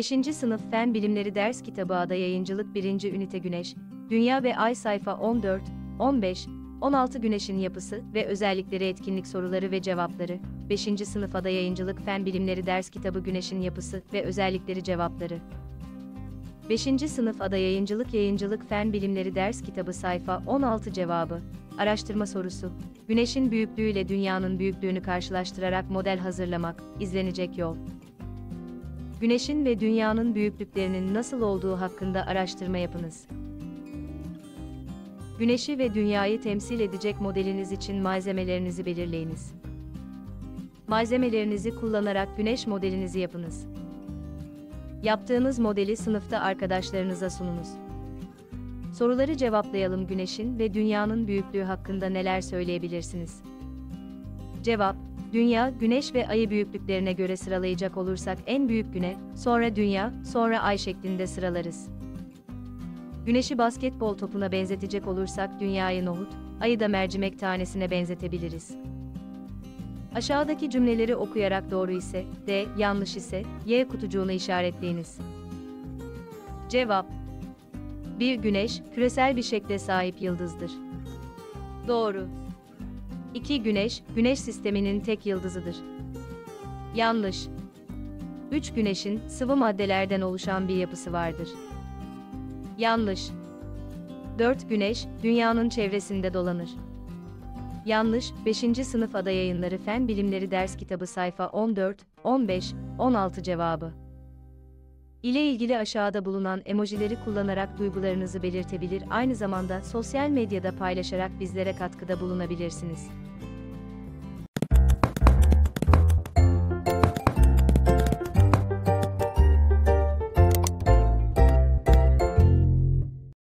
5. Sınıf Fen Bilimleri Ders Kitabı Ada Yayıncılık 1. Ünite Güneş, Dünya ve Ay sayfa 14, 15, 16 Güneşin yapısı ve özellikleri etkinlik soruları ve cevapları. 5. Sınıf Ada Yayıncılık Fen Bilimleri Ders Kitabı Güneşin yapısı ve özellikleri cevapları. 5. Sınıf Ada Yayıncılık Fen Bilimleri Ders Kitabı sayfa 16 cevabı. Araştırma sorusu. Güneşin büyüklüğüyle dünyanın büyüklüğünü karşılaştırarak model hazırlamak, izlenecek yol. Güneşin ve dünyanın büyüklüklerinin nasıl olduğu hakkında araştırma yapınız. Güneşi ve dünyayı temsil edecek modeliniz için malzemelerinizi belirleyiniz. Malzemelerinizi kullanarak güneş modelinizi yapınız. Yaptığınız modeli sınıfta arkadaşlarınıza sununuz. Soruları cevaplayalım. Güneşin ve dünyanın büyüklüğü hakkında neler söyleyebilirsiniz? Cevap: Dünya, Güneş ve Ay'ı büyüklüklerine göre sıralayacak olursak en büyük Güneş, sonra Dünya, sonra Ay şeklinde sıralarız. Güneşi basketbol topuna benzetecek olursak Dünya'yı nohut, Ay'ı da mercimek tanesine benzetebiliriz. Aşağıdaki cümleleri okuyarak doğru ise D, yanlış ise Y kutucuğunu işaretleyiniz. Cevap: 1. Güneş, küresel bir şekle sahip yıldızdır. Doğru. 2. Güneş, Güneş sisteminin tek yıldızıdır. Yanlış. 3. Güneşin, sıvı maddelerden oluşan bir yapısı vardır. Yanlış. 4. Güneş, Dünya'nın çevresinde dolanır. Yanlış. 5. Sınıf Ada Yayınları Fen Bilimleri Ders Kitabı sayfa 14, 15, 16 cevabı. İle ilgili aşağıda bulunan emojileri kullanarak duygularınızı belirtebilir, aynı zamanda sosyal medyada paylaşarak bizlere katkıda bulunabilirsiniz.